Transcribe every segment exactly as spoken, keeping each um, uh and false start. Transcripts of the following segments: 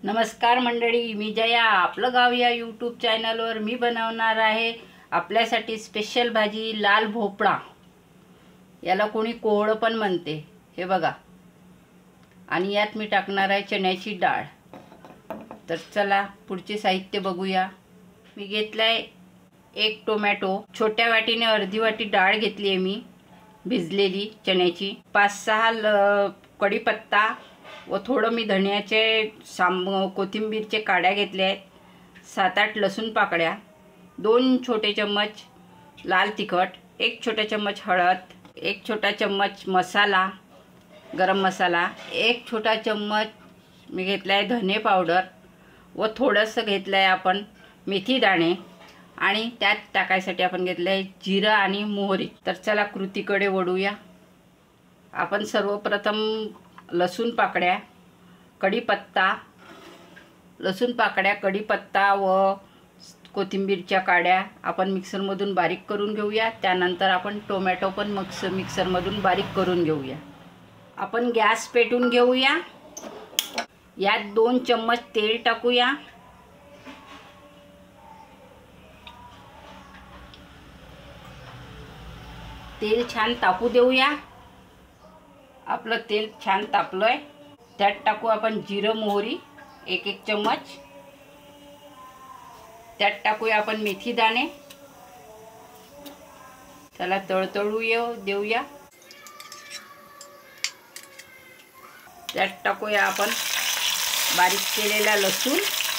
नमस्कार मंडळी, मी जया. आपलं गाव या यूट्यूब चॅनलवर मी बनवणार आहे आपल्यासाठी स्पेशल भाजी लाल भोपळा. याला कोणी कोहळं पण म्हणते. हे बघा, आणि यात मी टाकणार आहे चण्याची डाळ. तर चला पुढचे साहित्य बघूया. मी घेतलाय एक टोमॅटो, छोट्या वाटीने अर्धी वाटी डाळ घेतली आहे मी भिजलेली चण्याची, पाच सहा कढीपत्ता व थोडं मी धण्याचे साम कोथिंबीरचे काड्या घेतल्या आहेत, सात आठ लसूण पाकळ्या, दोन छोटे चम्मच लाल तिखट, एक छोटा चम्मच हळद, एक छोटा चम्मच मसाला गरम मसाला, एक छोटा चम्मच मी घेतला आहे धने पावडर व थोडंसं घेतलं आहे आपण मेथी दाणे, आणि त्यात टाकायसाठी आपण घेतलं आहे जिरं आणि मोहरी. तर चला कृतीकडे वळूया. आपण सर्वप्रथम लसूण पाकळ्या, कढीपत्ता, लसूण पाकळ्या, कढीपत्ता व कोथिंबीरच्या काड्या आपण मिक्सरमधून बारीक करून घेऊया. त्यानंतर आपण टोमॅटो पण मिक्स मिक्सरमधून बारीक करून घेऊया. आपण गॅस पेटून घेऊया. यात दोन चम्मच तेल टाकूया. तेल छान तापू देऊया. आपलं तेल छान तापलंय. त्यात टाकू आपण जिरं मोहरी एक एक चम्मच. त्यात टाकूया आपण मेथी दाणे. त्याला तळतळू येऊ देऊया. त्यात टाकूया आपण बारीक केलेला लसूण,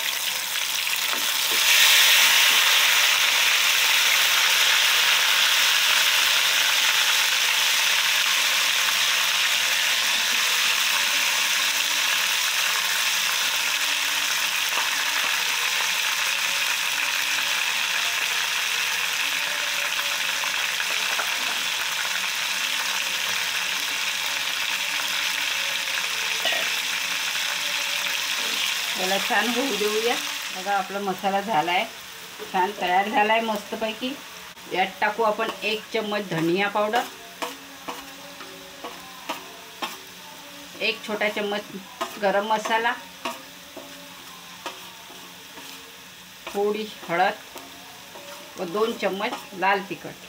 त्याला छान होऊ देऊया. बघा आपला मसाला झाला आहे, छान तयार झाला आहे मस्तपैकी. यात टाकू आपण एक चम्मच धनिया पावडर, एक छोटा चम्मच गरम मसाला, थोडी हळद व दोन चम्मच लाल तिखट.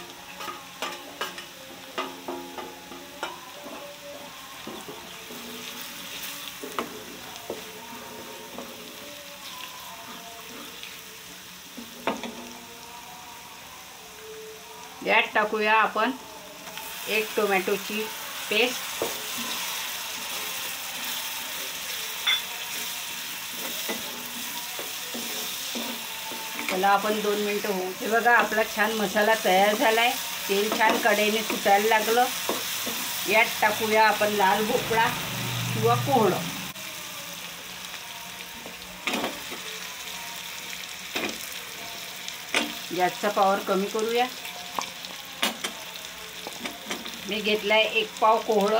यात टाकूया आपण एक टोमॅटोची पेस्ट, त्याला आपण दोन मिनटं होऊ. हे बघा आपला छान मसाला तयार झालाय. तेल छान कढईने सुटायला लागलं. यात टाकूया आपण लाल भोपळा किंवा कोहळं. गॅसचा पॉवर कमी करूया. मी घेतलाय एक पाव कोहळं.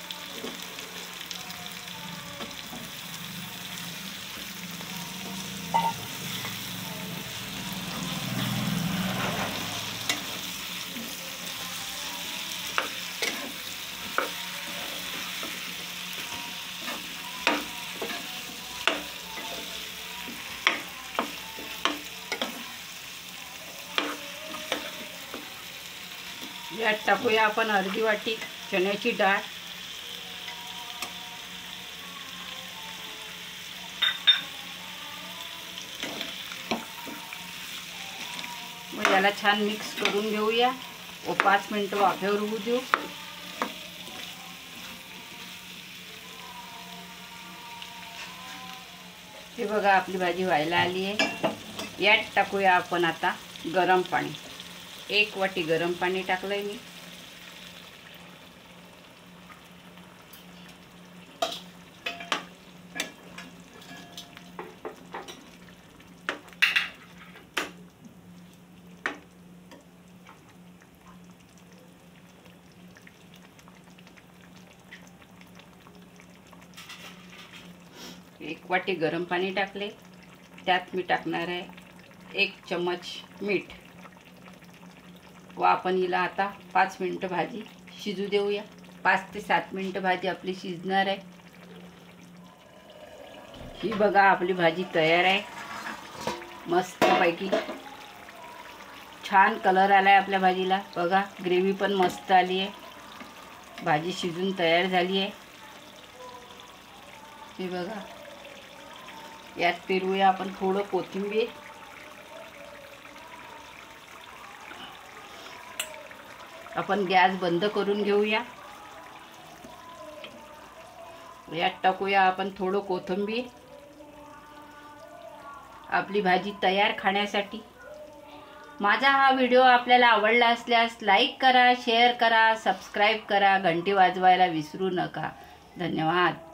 यात टाकूया आपण अर्धी वाटी चण्याची डाळ. मग याला छान मिक्स करून घेऊया व पाच मिनिटं वाफेवर होऊ देऊ. हे बघा आपली भाजी व्हायला आली आहे. यात टाकूया आपण आता गरम पाणी. एक वाटी गरम पाणी टाकलंय मी. एक वाटी गरम पाणी टाकले. त्यात मी टाकणार आहे एक चम्मच मीठ व आपण हिला आता पाच मिनिटं भाजी शिजू देऊया. पाच ते सात मिनिटं भाजी आपली शिजणार आहे. ही बघा आपली भाजी तयार आहे. मस्तपैकी छान कलर आला आहे आपल्या भाजीला. बघा ग्रेव्ही पण मस्त आली आहे. भाजी शिजून तयार झाली आहे. हे बघा यात पेरूया आपण थोडं कोथिंबीर. आपण गॅस बंद करून घेऊया. यात टाकूया आपण थोडं कोथिंबीर. आपली भाजी तयार खाण्यासाठी. माझा हा व्हिडिओ आपल्याला आवडला असल्यास लाईक करा, शेअर करा, सबस्क्राईब करा, घंटी वाजवायला विसरू नका. धन्यवाद.